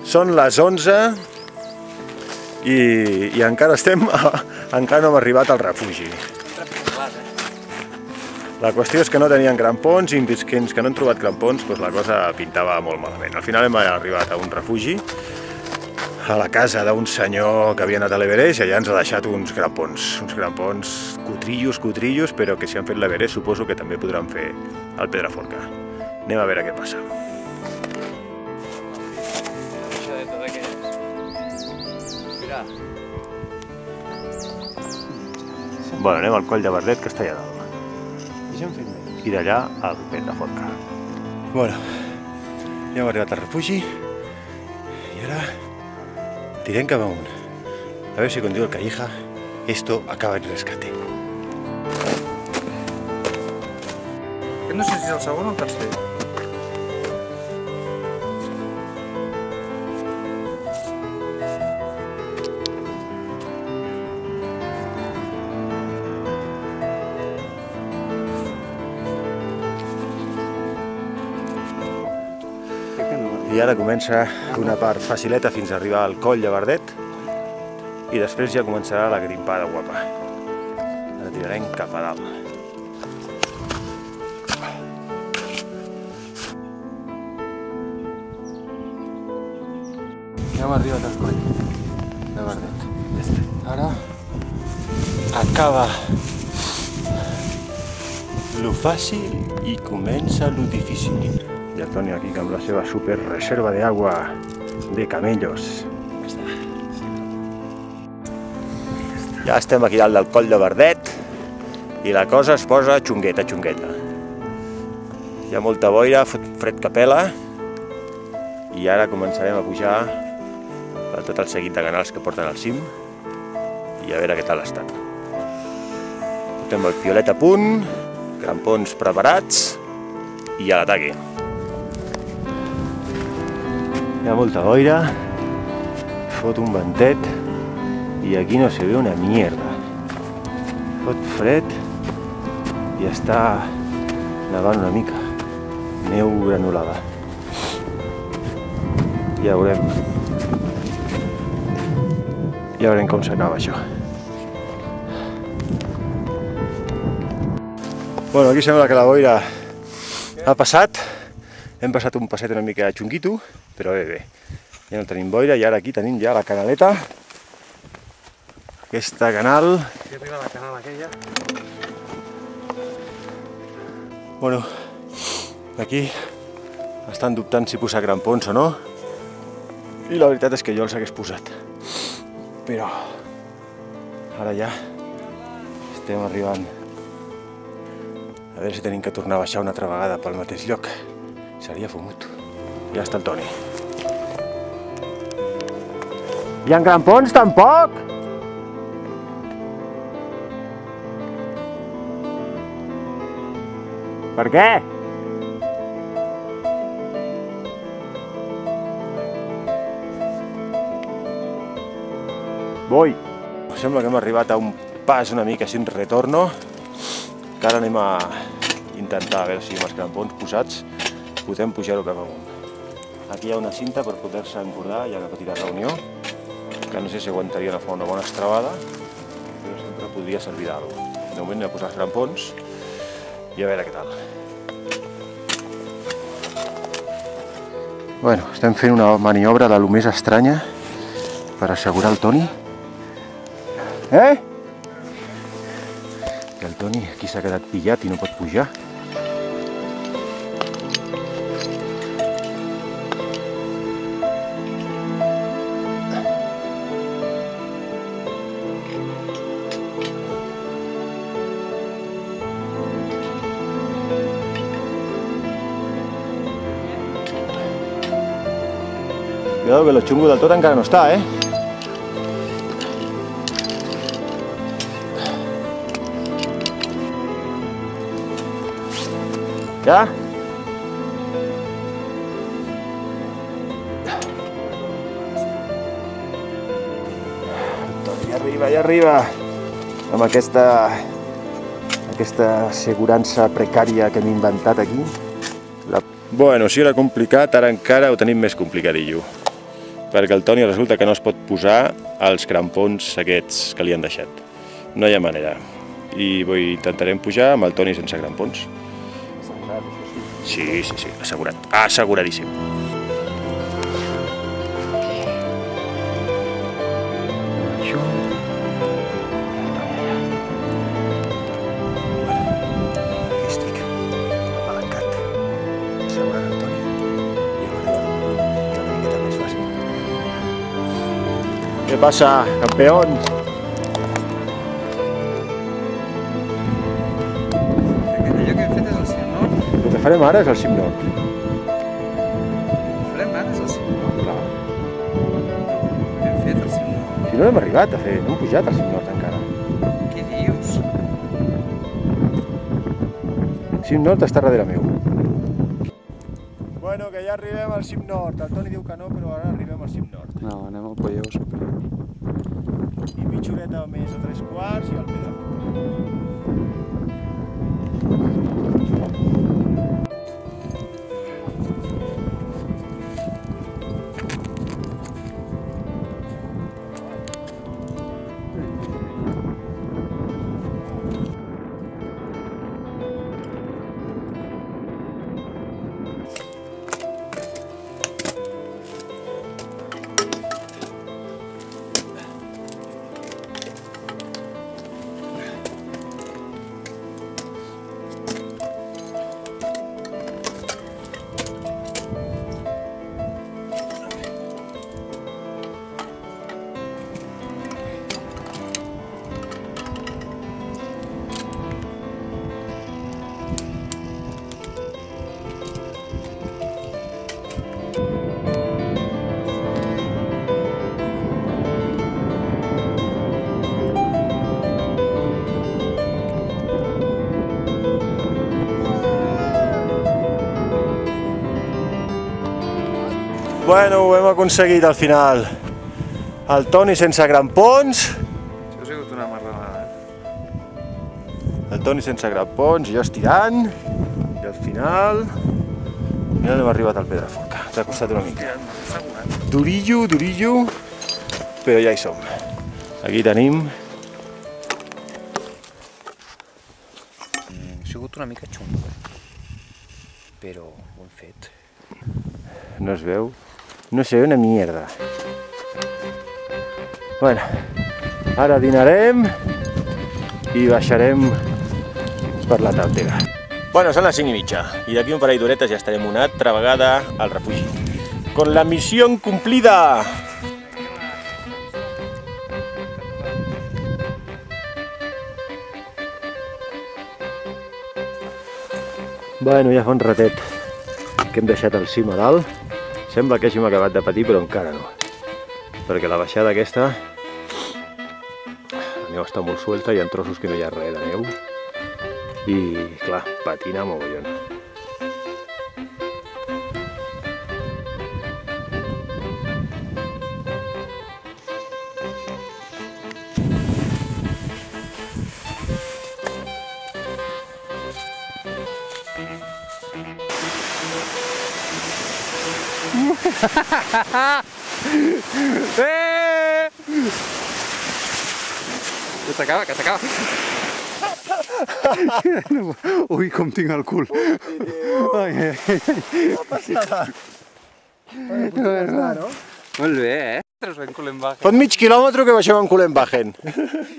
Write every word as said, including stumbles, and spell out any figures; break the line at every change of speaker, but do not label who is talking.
Són les onze i, i encara estem, encara no hem arribat al refugi. La qüestió és que no tenien grampons i fins que no hem trobat grampons doncs la cosa pintava molt malament. Al final hem arribat a un refugi, a la casa d'un senyor que havia anat a l'Everest i allà ens ha deixat uns grampons, uns grampons cutrillos, cutrillos, però que si han fet l'Everest suposo que també podran fer el Pedraforca. Anem a veure què passa. Bueno, anem al Coll de Verdet, que està allà dalt. I d'allà al Pedraforca. Bueno, ja hem arribat al refugi i ara tirem cap amunt. A veure si, com diu el Calleja, esto acaba en rescate.
No sé si és el segon o el tercer.
I ara comença una part facileta fins a arribar al Coll de Verdet i després ja començarà la grimpada guapa. Ara tirarem cap a dalt. Ja hem arribat al Coll de Verdet. Ara acaba lo fàcil i comença lo difícil. I el Toni aquí amb la seva super reserva d'aigua de camellos. Ja estem aquí dalt del Coll de Verdet i la cosa es posa xungueta, xungueta. Hi ha molta boira, fred que pela i ara començarem a pujar per tot el seguit de canals que porten al cim i a veure què tal estan. Portem el piolet a punt, grampons preparats i a l'ataque. Hi ha molta boira, fot un ventet i aquí no se ve una mierda. Fot fred i està nevant una mica, neu granulada. Ja veurem, ja veurem com s'acaba això. Bueno, aquí sembla que la boira ha passat. Hem passat un passet una mica xunguito, però bé, bé. Ja no tenim boira i ara aquí tenim ja la canaleta. Aquesta canal.
Aquí arriba la canal aquella.
Bueno, aquí estan dubtant si posar grampons o no. I la veritat és que jo els hagués posat. Però ara ja estem arribant. A veure si tenim que tornar a baixar una altra vegada pel mateix lloc. Seria fumut. Ja està el Toni. Hi ha grampons, tampoc? Per què? Vull. Sembla que hem arribat a un pas una mica així, un retorno, que ara anem a intentar a veure si amb els grampons posats podem pujar-ho cap amunt. Aquí hi ha una cinta per poder-se encordar, hi ha una petita reunió, que no sé si aguantaria a fer una bona estrabada, però sempre podria servir d'alguna cosa. De moment anem a posar els grampons i a veure què tal. Bueno, estem fent una maniobra de lo més estranya per assegurar el Toni. Eh? I el Toni aquí s'ha quedat pillat i no pot pujar. Cuidado que lo chungo del tot encara no està, eh? Ja? Ja arriba, ja arriba. Amb aquesta, aquesta assegurança precària que hem inventat aquí. La... Bueno, si era complicat, ara encara ho tenim més complicadillo. perquè el Toni resulta que no es pot posar els crampons aquests que li han deixat. No hi ha manera. I vull, intentarem pujar amb el Toni sense crampons. Sí, sí, sí, assegurat. Asseguradíssim. ¿Qué pasa, campeón?
Allò que hem fet és el cim nord.
El que farem ara és el cim nord.
El farem ara és el cim nord.
Clar.
Hem fet el cim nord.
Si no hem arribat a fer, no hem pujat al cim nord encara.
Què dius?
El cim nord està darrere meu. Bueno, que ja arribem al cim nord. El Toni diu que no, però ara arribem al cim nord.
No, anem al Pollós.
I mitja horeta més o tres quarts i al Pedraforca. Bueno, ho hem aconseguit al final. El Toni sense crampons.
Això ha sigut una marranada.
El Toni sense crampons i jo estirant. I al final... Mira, hem arribat al Pedraforca. T'ha costat una mica. Durillo, durillo, però ja hi som. Aquí tenim...
Ha sigut una mica xungo, però ho hem fet.
No es veu? No se ve una mierda. Bueno, ara dinarem i baixarem per la Tàrtega. Bueno, són les cinc i mitja i d'aquí un parell d'horetes ja estarem una altra vegada al refugi. Con la misión cumplida! Bueno, ja fa un ratet que hem deixat el cim a dalt. Sembla que hàgim acabat de patir, però encara no. Perquè la baixada aquesta, la neu està molt suelta, hi ha trossos que no hi ha res de neu. I, clar, patina mogollon.
Eh! Que s'acaba, que s'acaba.
Ui, com tinc el cul. Ai, ai, ai.
Molt bé, eh? Tres ben Kulenbachen.
Fot mig quilòmetre que baixem en Kulenbachen.